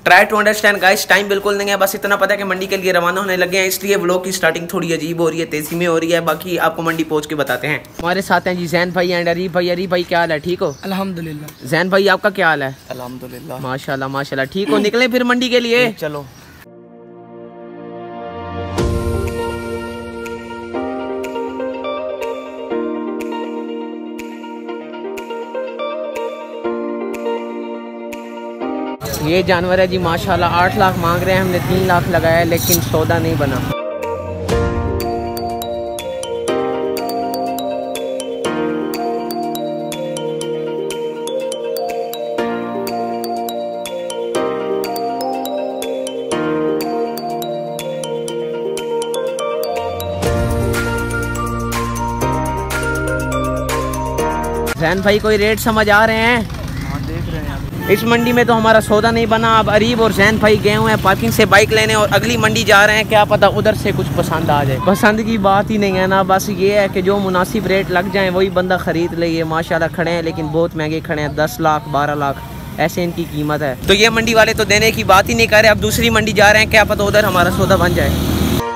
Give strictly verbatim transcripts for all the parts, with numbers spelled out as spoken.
Try to understand guys, time बिल्कुल नहीं है, बस इतना पता है कि मंडी के लिए रवाना होने लगे हैं, इसलिए व्लॉग की स्टार्टिंग थोड़ी अजीब हो रही है, तेजी में हो रही है। बाकी आपको मंडी पहुंच के बताते हैं। हमारे साथ हैं जी जैन भाई एंड अरीफ भाई। अरीफ भाई क्या हाल है, ठीक हो? अल्हम्दुलिल्लाह। जैन भाई आपका क्या हाल है? अल्हम्दुलिल्लाह माशाल्लाह माशाल्लाह, ठीक हो? निकले फिर मंडी के लिए, चलो। ये जानवर है जी माशाल्लाह, आठ लाख मांग रहे हैं, हमने तीन लाख लगाया लेकिन सौदा नहीं बना। जैन भाई कोई रेट समझ आ रहे हैं? हाँ देख रहे हैं। इस मंडी में तो हमारा सौदा नहीं बना। अब अरीब और जैन भाई गए हुए हैं पार्किंग से बाइक लेने और अगली मंडी जा रहे हैं, क्या पता उधर से कुछ पसंद आ जाए। पसंद की बात ही नहीं है ना, बस ये है कि जो मुनासिब रेट लग जाए वही बंदा खरीद ले। ये माशाल्लाह खड़े हैं लेकिन बहुत महंगे खड़े हैं, दस लाख बारह लाख ऐसे इनकी कीमत है। तो ये मंडी वाले तो देने की बात ही नहीं कर रहे। अब दूसरी मंडी जा रहे हैं, क्या पता उधर हमारा सौदा बन जाए।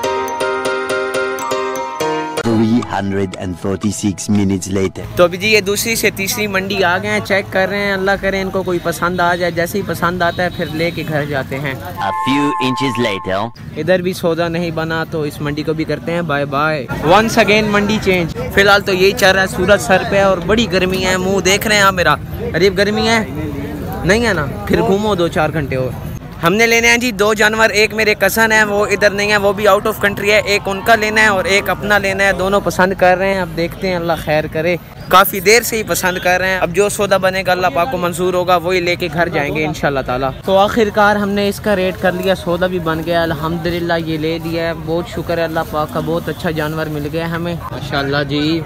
three hundred forty-six minutes later. तो अभी जी ये दूसरी से तीसरी मंडी आ गए हैं, चेक कर रहे हैं, अल्लाह करे इनको कोई पसंद आ जाए। जैसे ही पसंद आता है फिर लेके घर जाते हैं। A few inches later. इधर भी सौदा नहीं बना तो इस मंडी को भी करते हैं bye bye. Once again Mandi change. फिलहाल तो यही चल रहा है, सूरज सर पे है और बड़ी गर्मी है। मुंह देख रहे हैं आप मेरा? अरीब गर्मी है नहीं है ना, फिर घूमो दो चार घंटे और। हमने लेने हैं जी दो जानवर, एक मेरे कज़न है वो इधर नहीं है, वो भी आउट ऑफ कंट्री है, एक उनका लेना है और एक अपना लेना है। दोनों पसंद कर रहे हैं, अब देखते हैं, अल्लाह खैर करे। काफ़ी देर से ही पसंद कर रहे हैं, अब जो सौदा बनेगा अल्लाह पाक को मंजूर होगा वही लेके घर जाएंगे इंशाल्लाह ताला। तो आखिरकार हमने इसका रेट कर लिया, सौदा भी बन गया अल्हम्दुलिल्लाह, ये ले दिया है। बहुत शुक्र है अल्लाह पाक का, बहुत अच्छा जानवर मिल गया हमें माशाल्लाह जी।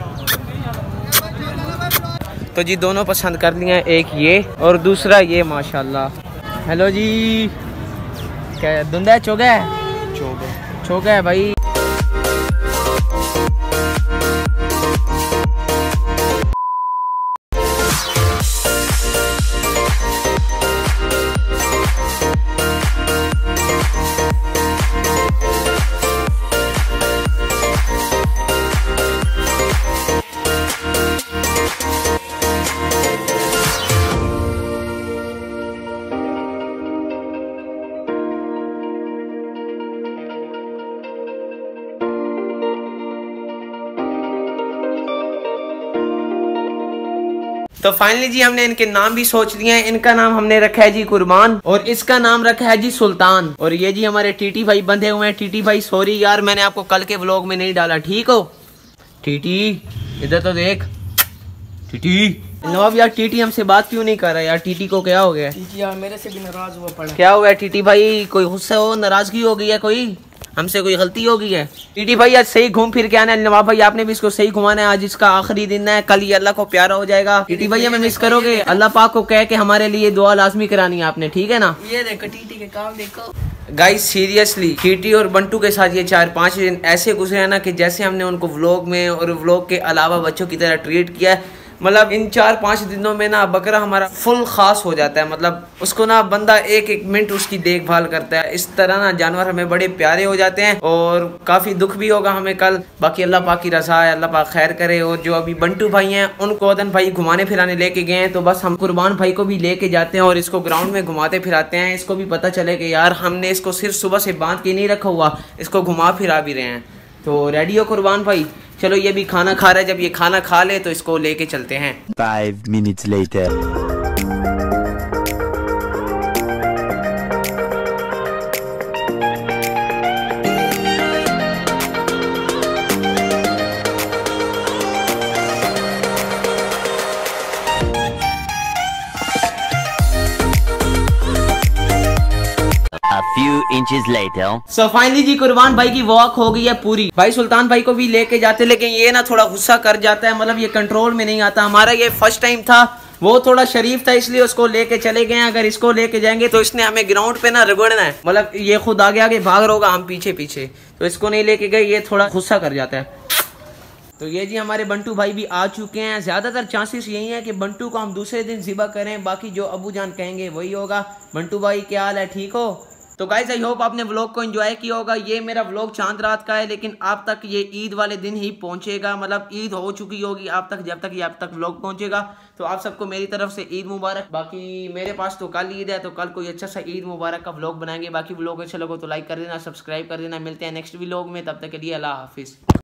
तो जी दोनों पसंद कर लिए हैं, एक ये और दूसरा ये माशाल्लाह। हेलो जी, क्या धुंधा है? चौगा है? चौगा चौगा है भाई। तो फाइनली जी हमने इनके नाम भी सोच लिए हैं। इनका नाम हमने रखा है जी कुर्बान और इसका नाम रखा है जी सुल्तान। और ये जी हमारे टीटी भाई बंधे हुए हैं। टीटी भाई सॉरी यार, मैंने आपको कल के व्लॉग में नहीं डाला, ठीक हो? टीटी इधर तो देख। टीटी नवाब यार, टीटी हमसे बात क्यों नहीं कर रहा यार? टीटी को क्या हो गया? टीटी यार मेरे से भी नाराज हुआ पड़ा। क्या हुआ है टीटी भाई? कोई गुस्सा हो, नाराजगी हो गई है, कोई हमसे कोई गलती हो गई है? टीटी भाई आज सही घूम फिर के आना है। नवाब भाई आपने भी इसको सही घुमाना है, आज इसका आखिरी दिन है, कल ये अल्लाह को प्यारा हो जाएगा। टीटी भाई हमें मिस करोगे? अल्लाह पाक को कह के हमारे लिए दुआ लाजमी करानी है आपने, ठीक है ना? ये देखो टीटी के काम देखो गाइस, सीरियसली टीटी और बंटू के साथ ये चार पाँच दिन ऐसे गुजरे हैं ना कि जैसे हमने उनको व्लॉग में और व्लॉग के अलावा बच्चों की तरह ट्रीट किया है। मतलब इन चार पाँच दिनों में ना बकरा हमारा फुल खास हो जाता है। मतलब उसको ना बंदा एक एक मिनट उसकी देखभाल करता है। इस तरह ना जानवर हमें बड़े प्यारे हो जाते हैं और काफ़ी दुख भी होगा हमें कल। बाकी अल्लाह पाक की रज़ा है, अल्लाह पाक खैर करे। और जो अभी बंटू भाई हैं उनको अदन भाई घुमाने फिराने लेके गए हैं, तो बस हम कुर्बान भाई को भी लेके जाते हैं और इसको ग्राउंड में घुमाते फिराते हैं। इसको भी पता चले कि यार हमने इसको सिर्फ सुबह से बांध के नहीं रखा हुआ, इसको घुमा फिरा भी रहे हैं। तो रेडी हो कुर्बान भाई? चलो ये भी खाना खा रहा है, जब ये खाना खा ले तो इसको लेके चलते हैं। Five minutes later. A few inches later. So finally जी कुर्बान भाई की वॉक हो गई है पूरी। भाई सुल्तान भाई को भी लेके जाते, लेकिन ये ना थोड़ा गुस्सा कर जाता है, मतलब ये कंट्रोल में नहीं आता। हमारा ये फर्स्ट टाइम था, वो थोड़ा शरीफ था इसलिए उसको लेके चले गए। अगर इसको लेके जाएंगे तो इसने हमें ग्राउंड पे ना रगड़ना है, मतलब ये खुद आगे आगे भाग रहा होगा, हम पीछे पीछे, तो इसको नहीं लेके गए, ये थोड़ा गुस्सा कर जाता है। तो ये जी हमारे बंटू भाई भी आ चुके हैं। ज़्यादातर चांसेस यही है कि बंटू को हम दूसरे दिन ज़िबा करें, बाकी जो अबू जान कहेंगे वही होगा। बंटू भाई क्या हाल है, ठीक हो? तो गाइस आई होप आपने व्लॉग को एंजॉय किया होगा। ये मेरा व्लॉग चांद रात का है, लेकिन आप तक ये ईद वाले दिन ही पहुंचेगा, मतलब ईद हो चुकी होगी आप तक जब तक ये आप तक व्लॉग पहुंचेगा। तो आप सबको मेरी तरफ से ईद मुबारक। बाकी मेरे पास तो कल ईद है, तो कल कोई अच्छा सा ईद मुबारक का व्लॉग बनाएंगे। बाकी व्लॉग अच्छा लगे तो लाइक कर देना, सब्सक्राइब कर देना। मिलते हैं नेक्स्ट व्लॉग में, तब तक के लिए अल्लाह हाफिज़।